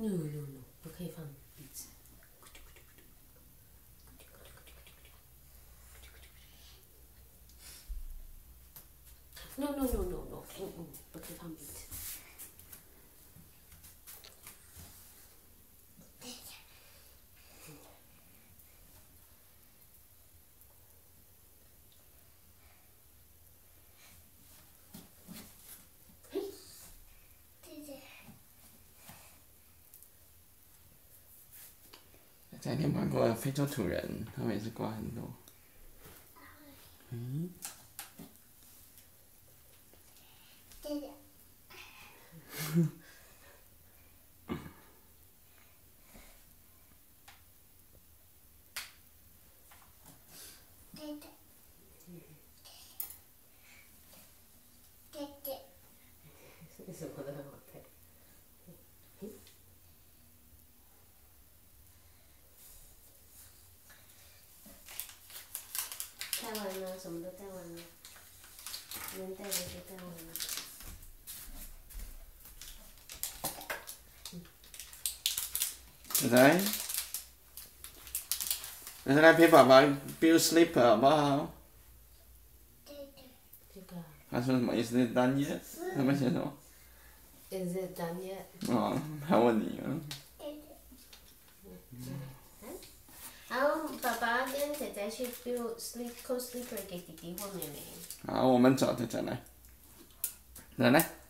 No no no， 不可以放鼻子。No no no no no， 不可以放鼻子。 在你玩过非洲土人，他们也是挂很多。 什么都很好看。带完了，什么都带完了，能带的就带完了。 来陪爸爸 build slipper 好不好？ 这个。 他说什么 ？Is it done yet？ 他们写什么 ？Is it done yet？ 哦，他问你啊。 然后爸爸跟仔仔去 build co sleeper 给弟弟或妹妹。 好，我们走，再来，来。